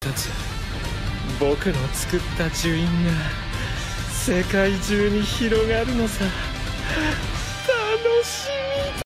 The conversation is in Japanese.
つ僕の作った呪印が世界中に広がるのさ。楽しみだ。